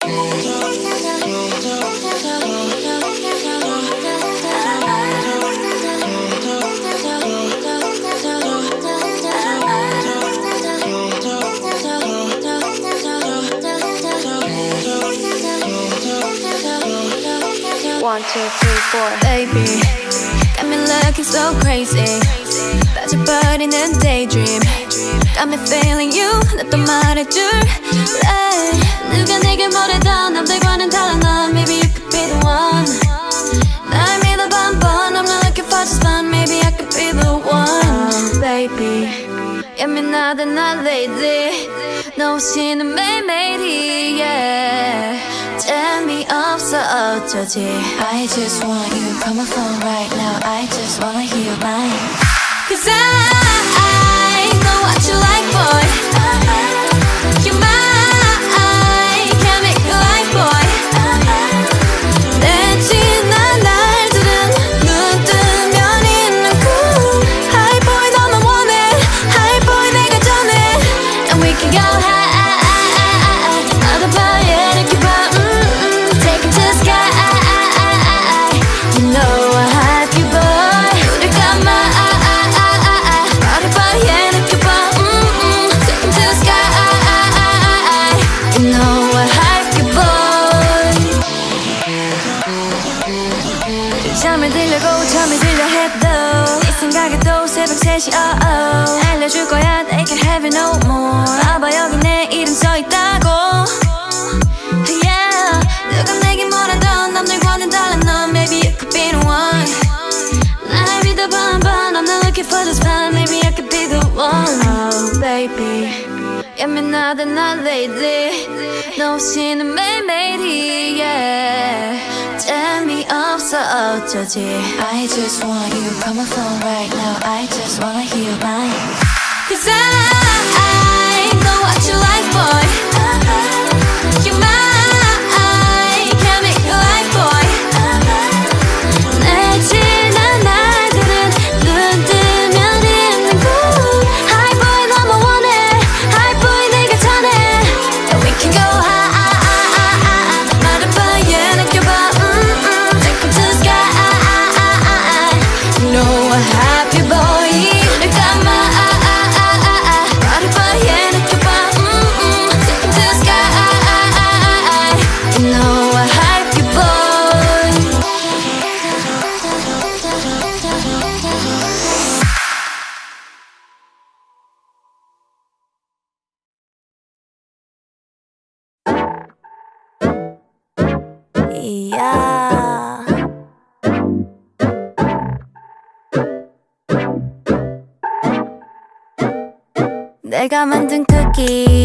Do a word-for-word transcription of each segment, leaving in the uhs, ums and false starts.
One, two, three, four. Baby, got me looking so crazy. 빠져버리는 daydream. Got me feeling you. 나 또 말해줄래? 누가 내게 뭐래도 남들과는 달라 넌. Maybe you could be the one. 날 믿어봐 한번. I'm not looking for just fun. Maybe I could be the one. Baby, 예민하다 난 lady. 너 없이는 매일매일이 yeah. 재미없어 어쩌지. I just want you. Call my phone right now. I just wanna hear your line. Cause I, I know what you like, boy. You're mine. Can't make you like, boy. 내 지난 날들은 눈 뜨면 있는 cool. High boy 너만 원해. High boy 내가 전해. And we can go high. 잠을 들려고 잠이 들려 해도 네 생각에도 새벽 세 시 oh oh. 알려줄 거야 they can have it no more. 봐봐 여기 내 이름 써있다고 yeah. 누가 내게 뭐라던 남들과는 달라 넌. Maybe you could be the one. 날 믿어봐 한번. I'm not looking for just fun. Maybe I could be the one. Oh baby, 예민하다 난 lady. 너 없이는 매일매일이 yeah. 재미없어 어쩌지. I just want you. Call my phone right now. I just wanna hear your line. Cause I, I know what you like, boy. You're mine. Can't make you like, boy. 내 지난 날들은 눈 뜨면 있는 cool. High boy 너만 원해. High boy 내가 전해. And we can go high. Yeah. 내가 만든 쿠키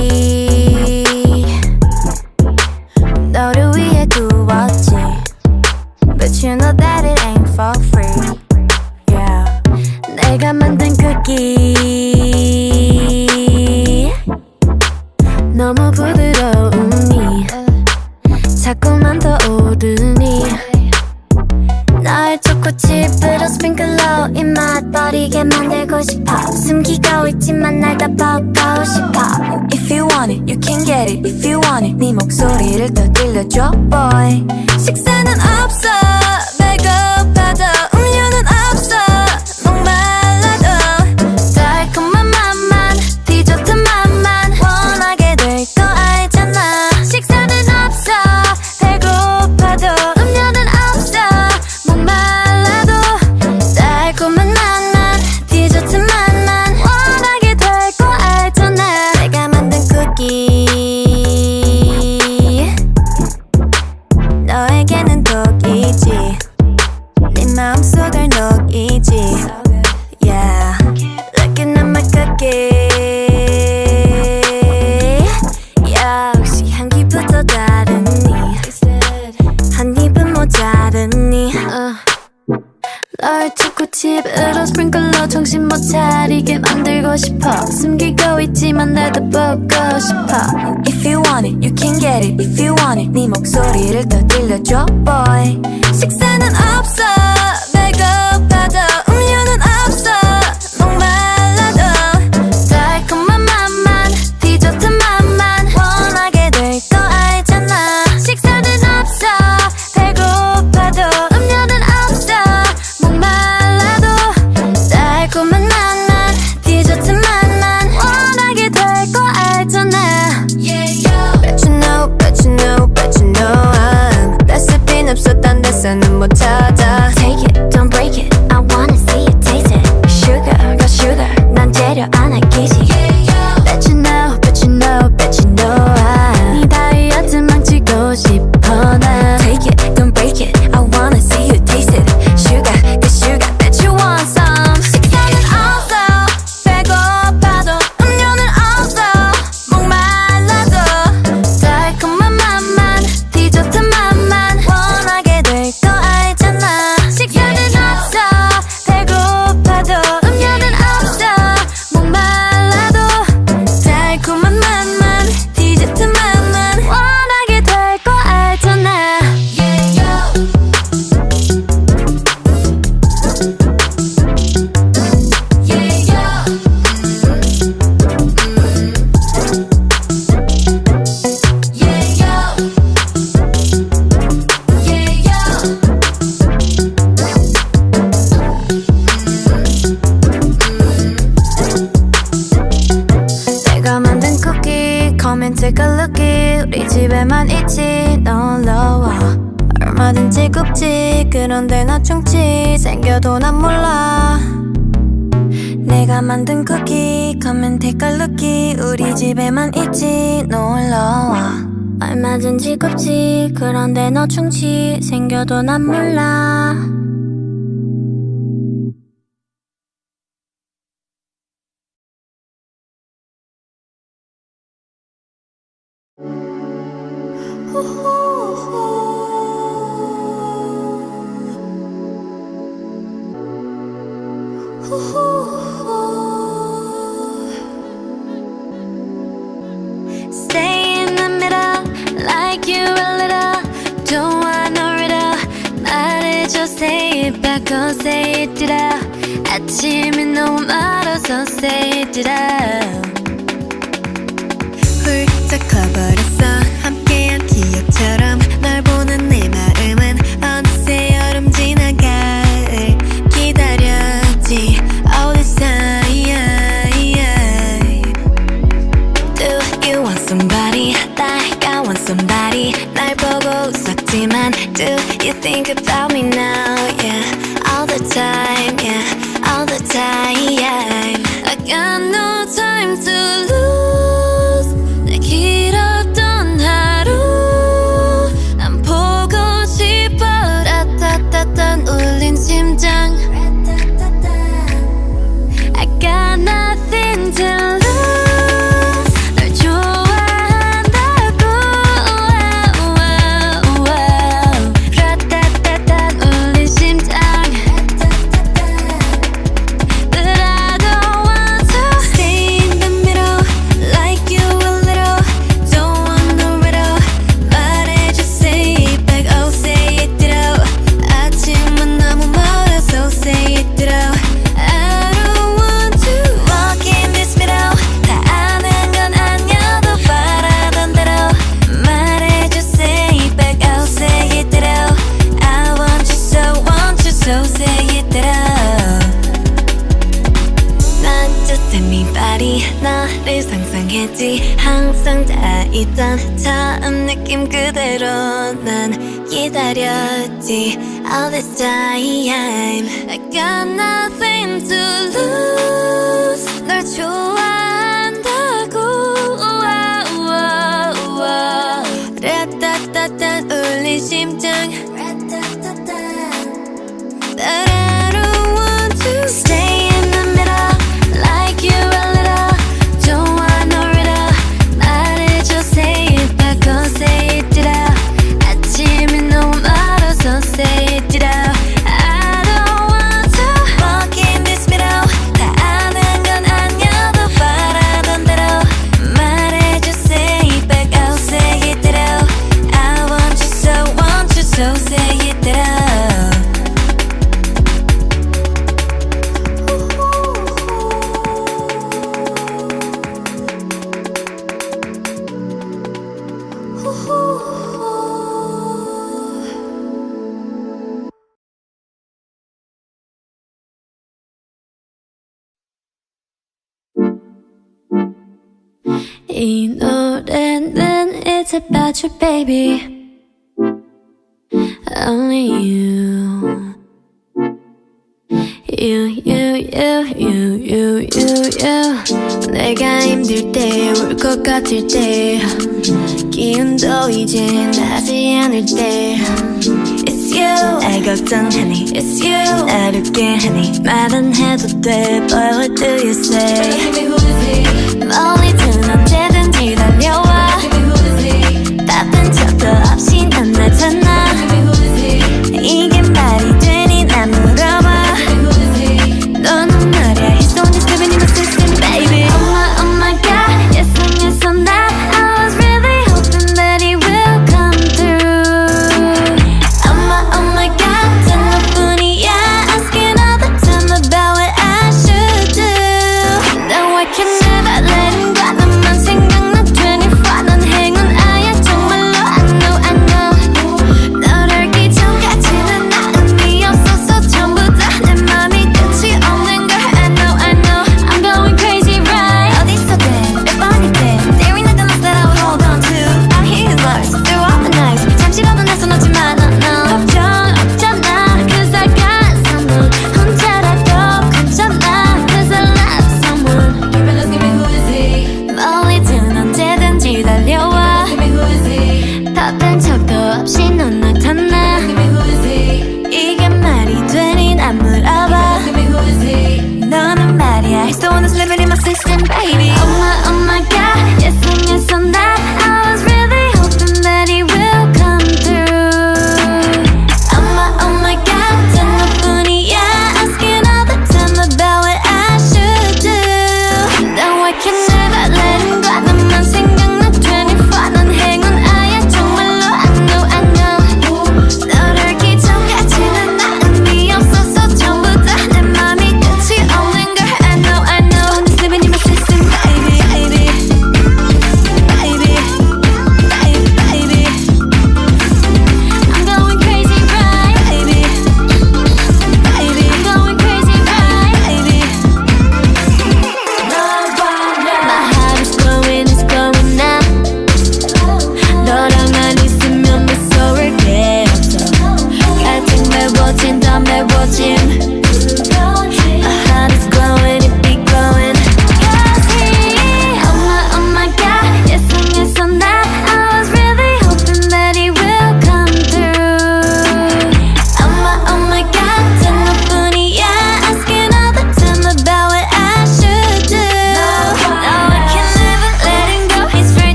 너를 위해 구웠지. But you know that it ain't for free. Yeah. 내가 만든 쿠키 너무 부드러우니 자꾸만 더 오르니. 날 초코칩으로 스프링클러 입맛 버리게 만들고 싶어. 숨기고 있지만 날 다 보고 싶어. If you want it, you can get it. If you want it, 네 목소리를 더 들려줘, boy. 식사는 없어, 배고파도 음료는 없어, 목말라도 달콤한 맛만, 디저트 맛만 원하게 될 거 알잖아. 식사는 없어, 배고파도 음료는 없어, 목말라도 달콤한 맛만, 디저트 맛만 원하게 될 거 알잖아. 내가 만든 쿠키 너에게는 독이지. 네 마음속을 녹이지. Yeah, looking at my cookie. 역시 향기부터 다르니 한 입은 모자르니. uh. 널 초코칩으로 스프링클러 정신 못 차리게 만들고 싶어. 숨기고 있지만 나도 보고 싶어. If you want it, you can get it. If you want it, 네 목소리를 더 들려줘, boy. 식사는 없어, 배고파도 음료는 없어, 목말라도 달콤한 맛만, 디저트 맛만 원하게 될 거 알잖아. 집에만 있지 놀러와 얼마든지 굽지 그런데 나 충치 생겨도 난 몰라 내가 만든 쿠키 가면 색깔 루키 우리 집에만 있지 놀러와 얼마든지 굽지 그런데 너 충치 생겨도 난 몰라 Stay in the middle like you a little Don't want no riddle 말해줘 say it back or say it it out 아침이 너무 멀어서 say it it out 훌쩍 커버렸어 함께한 기억처럼 널 보는 내 마음은 어느새 여름 지나 가을 기다렸지 all this time Do you want somebody like I want somebody 날 보고 웃었지만 Do you think about me now yeah all the time yeah all the time I got no time to lose 내 길었던 하루 난 보고 싶어 라따따따 울린 심장 I got nothing to lose 널 좋아한다고 라따따따 울린 심장 But I don't want to stay in the middle like you a little Don't want no riddle 말해줘 say it back oh say it it out 아침은 너무 멀어서 say it it out I don't want to walk in this middle 다 아는 건 아니어도 바라던 대로 말해줘 say it back oh say it it out I want you so want you so say it it out 난 just anybody 너를 상상했지 항상 다 있던 처음 느낌 그대로 난 기다렸지 all this time I got nothing to lose 널 좋아한다고 라따따따 울린 심장 But I don't want to stay in the middle like you a little Don't want no riddle 말해줘 say it back or say it it out 아침이 너무 멀어서 say it it out I don't want to walk in this middle 다 아는 건 아니어도 바라던 대로 말해줘 say it back oh say it it out I want you so want you so say it it out 이 노래는 It's about you baby Only you You you you you you you you 내가 힘들 때 울 것 같을 때 기운도 이제 나지 않을 때 It's you 날 걱정하니 It's you 날 웃게 하니 말은 해도 돼 But what do you say 멀리든 언제든지 달려와 바쁜 척도 없이 난 날 찾나 이게 말이 되니 난 물어봐 너는 말야 He's the one that's living in the system baby Oh my oh my god Yes I'm yes I'm that I was really hoping that he will come through Oh my oh my god 단 너뿐이야 Asking all the time about what I should do No I can never let him go 너만 생각나 twenty-four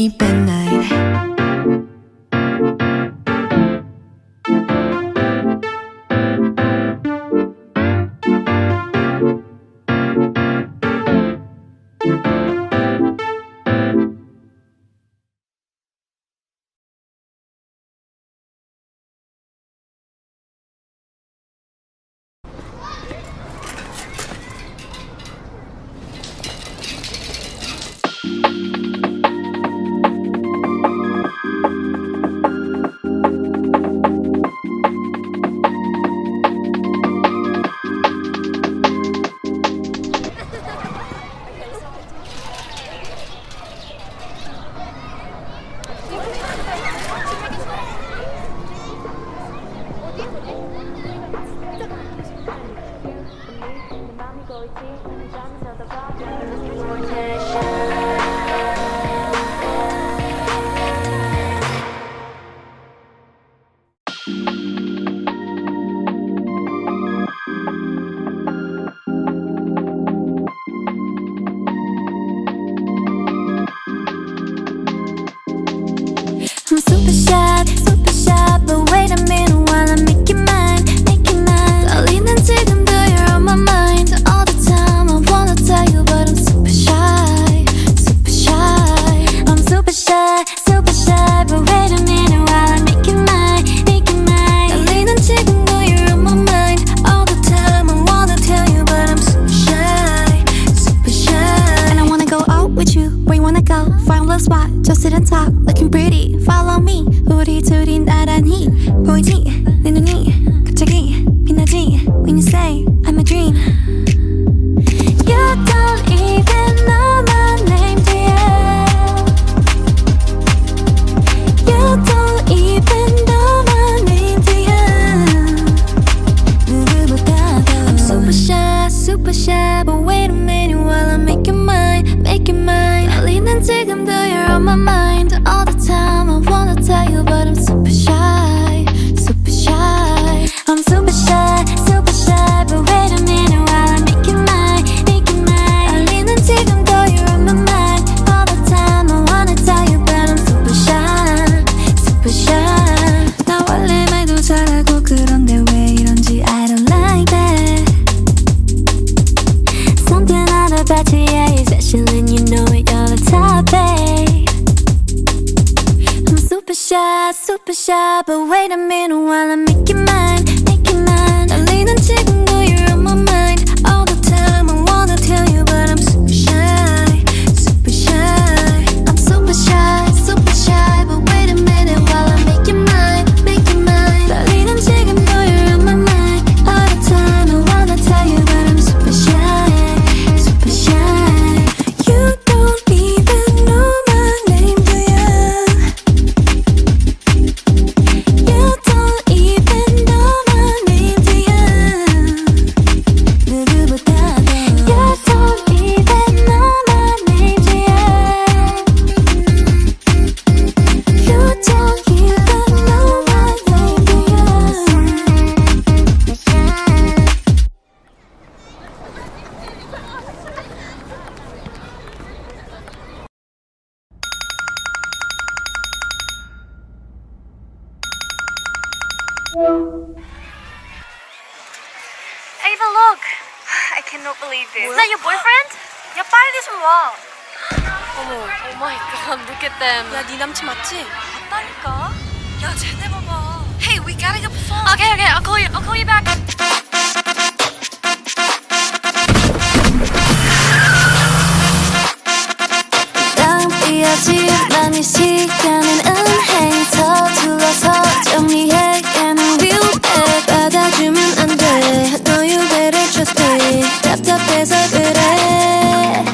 deep at night. I'm super shy, super shy, but wait a minute while I make you mine, make you mine. 떨리는 지금도 you're on my mind all the time. I wanna tell you, but I'm super shy, super shy. I'm super shy, super shy, but wait a minute while I make you mine, make you mine. 떨리는 지금도 you're on my mind all the time. I wanna tell you, but I'm super shy, super shy. And I wanna go out with you. Where you wanna go? Find a spot, just sit and talk, looking pretty. Follow me. 우리 둘이 나란히 보이지? 내 눈이 갑자기 빛나지? When you say I'm a dream. You don't even know my name, dear. You don't even know my name, dear. 누구보다도 I'm super shy, super shy, but wait a minute while I make you mine, make you mine. 떨리는 지금도 you're on my mind all the time. I wanna tell you, but I'm super shy, super shy. I'm super shy, super shy, but wait a minute while I make you mine, make you mine. 떨리는 지금도 you're on my mind all the time. I wanna tell you, but I'm super shy, super shy. 나 원래 말도 잘하고 그런데 왜 이런지 I don't like that. Something out of bad, yeah, especially when you know it, you're the top, babe. I'm super shy, super shy, but wait a minute while I make you mine, make you mine. 떨리는 지금도 you're on my mind all the time. I wanna tell you, but I'm super shy, super shy. I'm super shy, super shy, but wait a minute while I make you mine, make you mine. 떨리는 지금도 you're on my mind all the time. I wanna tell you, but I'm super shy, super shy. You don't even know my name, do ya? You don't even know my name, do ya? 누구보다도 You don't even know my name, do ya? You don't even know my name, do ya? Ava, look! I cannot believe this. Is that your boyfriend? 야, 빨리 좀 와. 어머, oh my god, look at them. 야, 네 남친 맞지? 맞다니까. 야, 쟤네 봐봐. Hey, we gotta get before. Okay, okay, I'll call you. I'll call you back. 낭비하지만 이 시간은 은행 서둘러서 정리해. 얘는 위험해. 받아주면 안 돼. No, you better trust me. 답답해서 그래.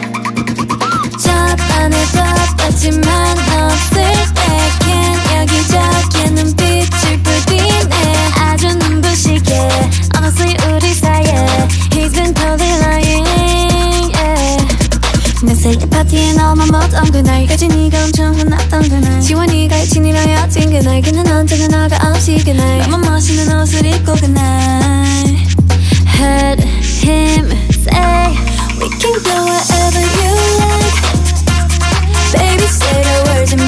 저번에도 봤지만 없을 때 걘 여기저기 눈빛을 부리네. 아주 눈부시게 Honestly 우리 사이에 He's been totally lying, yeah. 내 생일 파티에 너만 못 온 그날 여진이가 엄청 혼났던 그날 지원이가 일진이랑 여진 그날 그는 언제나 너가 없이 그날 나만 멋있는 옷을 입고 그날 Heard him say We can go wherever you like Baby say the words and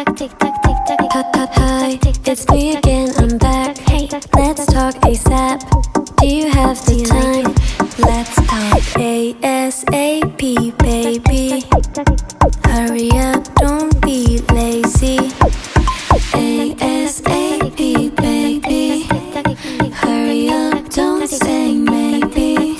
Hi, it's me again, I'm back. Hey, let's talk ASAP. Do you have the time? Let's talk ASAP, baby. Hurry up, don't be lazy. ASAP, baby. Hurry up, don't say maybe.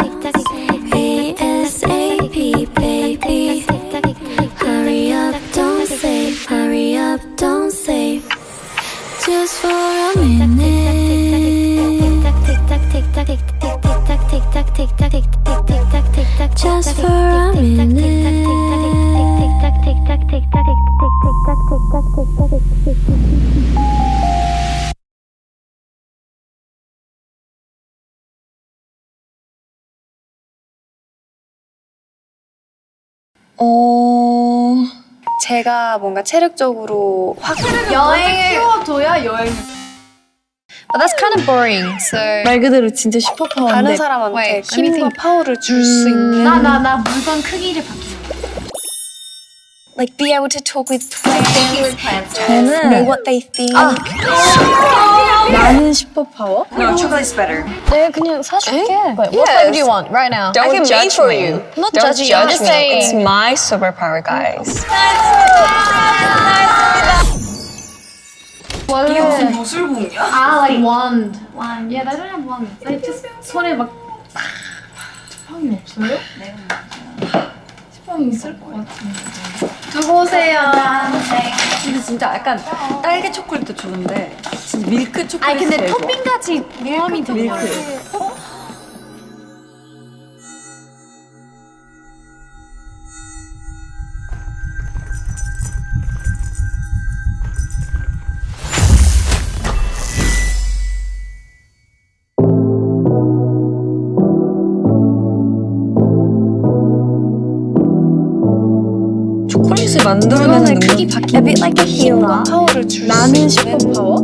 ASAP, baby. Hurry up, don't say. Hurry up, don't say. Just for a minute. Just for a minute. 어... 제가 뭔가 체력적으로 확 여행을 키워둬야 여행. But that's kind of boring. So 말 그대로 진짜 슈퍼파워인데 다른 사람한테 Wait, 힘과 파워를 줄 수 있는 나 나 나 물건 크기를 바뀌. like be able to talk with plants, 저는 know what they think. 많은 슈퍼파워? No, chocolate's better. 네, 그냥 사줄게. What flavor do you want right now? Don't I can judge make for me. you. I'm not Don't judging you. I'm judge just me. saying. It's my superpower, guys. 이게 무슨 무술공이야? 아, like wand. wand. Yeah, I don't have wand. Like just 손에 막. 지팡이 없어요? 네. 지팡이 있을 것 같은데. 두고 오세요. 근데 진짜 약간 딸기 초콜릿도 좋은데 진짜 밀크 초콜릿. 아니 근데 토핑 같이 모험이 되게 많아. 옷을 만들어내는 물건의 능력. 크기 바뀌는 A bit like a 힘과 hero. 파워를 줄 수 나는 있는 슈퍼파워?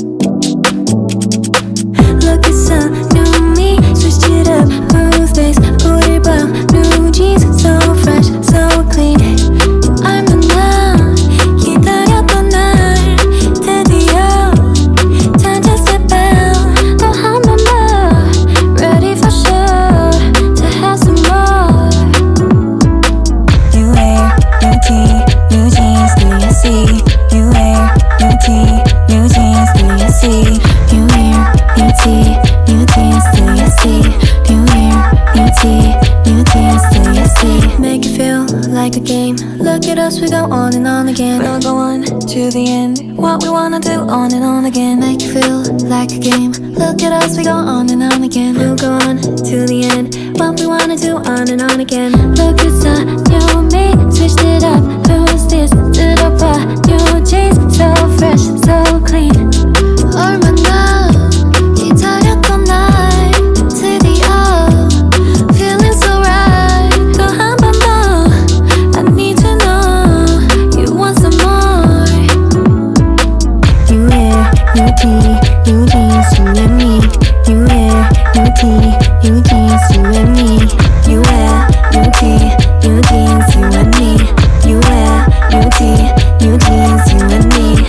Look at some new me, switched it up, move this, 우리 방 new jeans, so fresh, so clean. 얼마나 기다렸던 날 드디어 time to step out. 또 한 번 더 ready for sure to have some more. You wear new tee, new jeans, do you see? You wear new tee, new jeans, do you see? You wear new tee, new jeans, do you see? You wear new tee, new jeans, do you see? Make it feel like a game. Look at us, we go on and on again. We'll go on to the end. What we wanna do on and on again. Make it feel like a game. Look at us, we go on and on again. We'll go on to the end. What we wanna do on and on again. Look at the new me, switched it up. Who's this? 들어봐, new jeans, so fresh, so clean. 얼마나 기다렸던 날 드디어 feeling so right. 또 한 번 더 I need to know you want some more. You wear new tee, new jeans, you and me. You wear new tee, new jeans, you and me. You wear new tee, new jeans, you and me. You wear new tee, new jeans, you and me.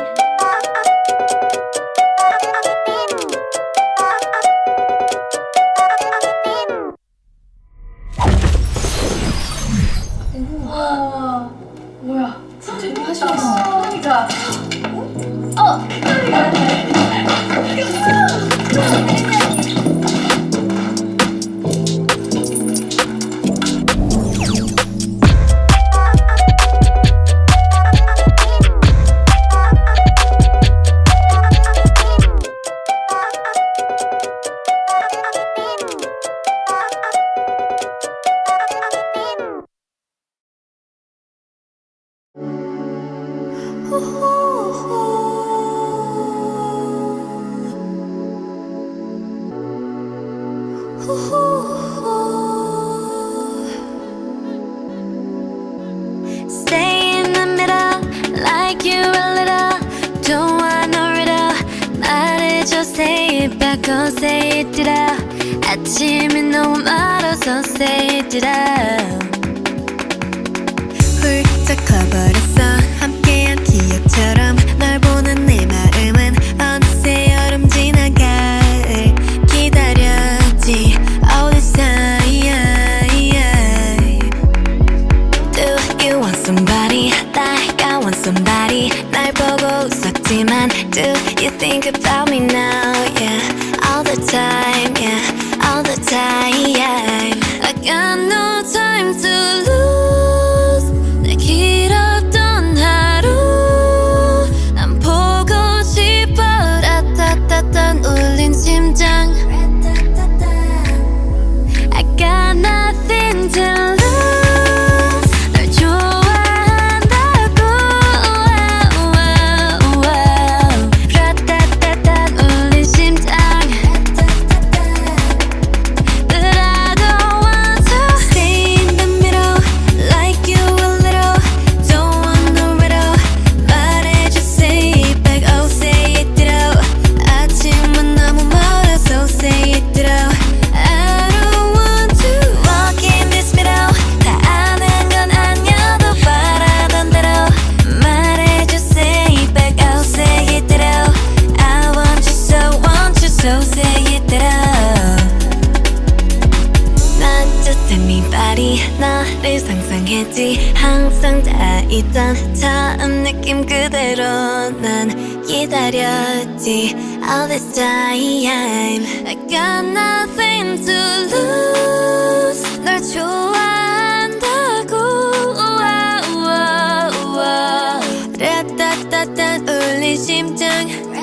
Stay in the middle, like you're a little. Don't want no riddle. 말해줘, say it back, oh say it it out. 아침이 너무 멀어서 say it it out. 훌쩍 커버렸어, 함께한 기억처럼. 널 보는 내 마음은 어느새 여름 지나 가을 기다렸지 all this time. Do you want somebody like I want somebody? 날 보고 웃었지만 do you think about me now? Yeah, all the time, yeah, all the time. I got no time to lose. 내 길었던 하루 난 보고 싶어. 라따따따 울린 심장. I got nothing to lose. 널 좋아한다고. 라따따따 울린 심장. But I don't want to stay in the middle, like you a little. Don't want no riddle. 말해줘, say it back, oh say it out. 아침은 너무 멀어서 say it out. I don't want to walk in this middle. 다 아는 건 아니어도 바라던 대로. 말해줘, say it back, oh say it out. I want you so, want you so, say it out. Not just anybody. 너를 상상했지. 항상 다 있던 처음 느낌 그대로 난 기다렸지 all this time. I got nothing to lose. 널 좋아한다고. 라따따따 울린 심장.